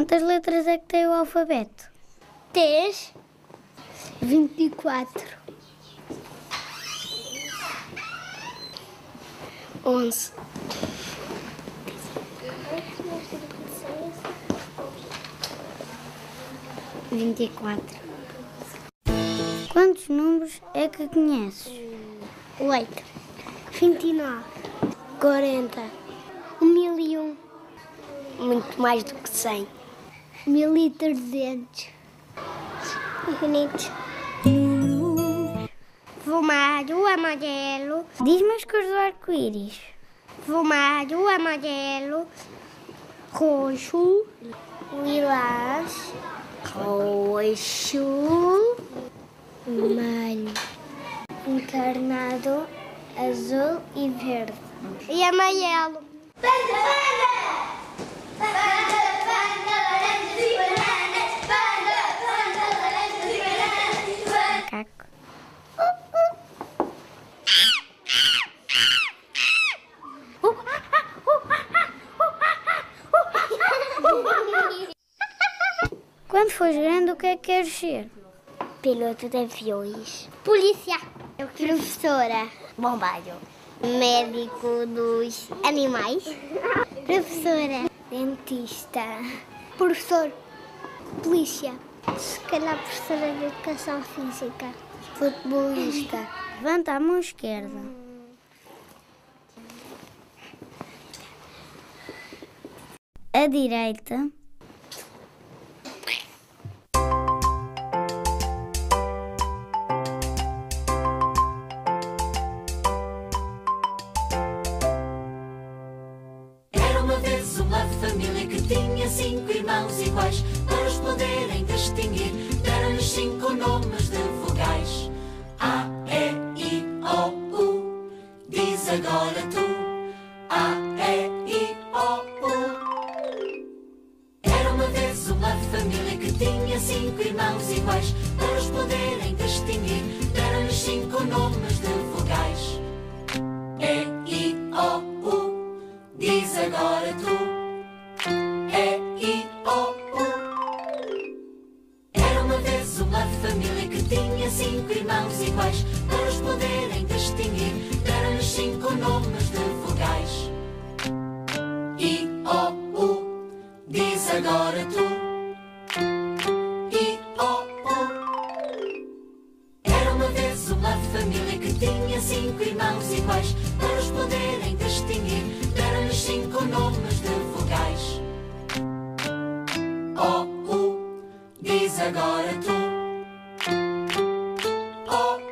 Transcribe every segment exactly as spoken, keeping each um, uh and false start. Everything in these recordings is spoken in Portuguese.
Quantas letras é que tem o alfabeto? Três. Vinte e quatro. Onze. Vinte e quatro. Quantos números é que conheces? Oito. Vinte e nove. Quarenta. Mil e um. Muito mais do que cem. Mil e trezentos. Infinitos. Vermelho, amarelo. Diz-me as cores do arco-íris. Vermelho, amarelo. Roxo. Lilás. Roxo. Vermelho. Encarnado. Azul e verde. E amarelo. Macaco. Quando fores grande, o que é que queres ser? Piloto de aviões. Polícia. Professora. Bombeiro. Médico dos animais. Professora. Dentista. Professor. Polícia. Se calhar professora de educação física. Futebolista. Levanta a mão esquerda. A direita. Uma família que tinha cinco irmãos iguais. Para os poderem distinguir, deram-lhes cinco nomes de vogais. A, E, I, O, U. Diz agora tu. A, E, I, O, U. Era uma vez uma família que tinha cinco irmãos iguais. Para os poderem distinguir, deram-lhes cinco nomes de vogais. E, I, O, U. Diz agora tu. Cinco irmãos iguais, para os poderem distinguir, deram-lhes cinco nomes de vogais. I, O, U, diz agora tu. I, O, U. Era uma vez uma família que tinha cinco irmãos iguais, para os poderem distinguir, deram-lhes cinco nomes de vogais. O, U, diz agora tu.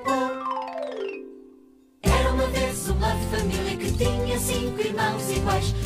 Família que tinha cinco irmãos iguais,